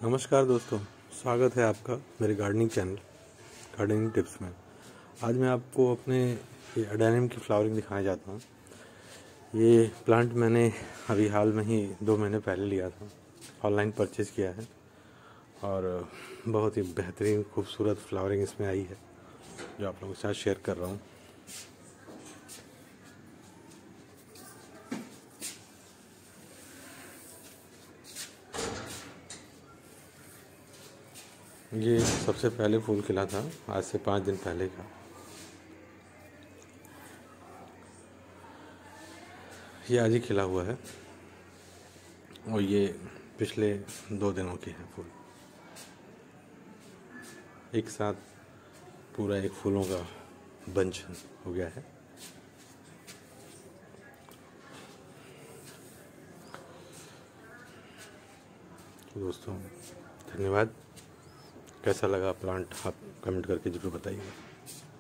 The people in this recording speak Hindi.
नमस्कार दोस्तों, स्वागत है आपका मेरे गार्डनिंग चैनल गार्डनिंग टिप्स में। आज मैं आपको अपने ये एडेनियम की फ्लावरिंग दिखाने जाता हूँ। ये प्लांट मैंने अभी हाल में ही 2 महीने पहले लिया था, ऑनलाइन परचेज़ किया है और बहुत ही बेहतरीन खूबसूरत फ्लावरिंग इसमें आई है जो आप लोगों के साथ शेयर कर रहा हूँ। ये सबसे पहले फूल खिला था आज से 5 दिन पहले का। ये आज ही खिला हुआ है और ये पिछले 2 दिनों के हैं फूल। एक साथ पूरा एक फूलों का बंच हो गया है। तो दोस्तों धन्यवाद। कैसा लगा प्लांट आप कमेंट करके ज़रूर बताइएगा।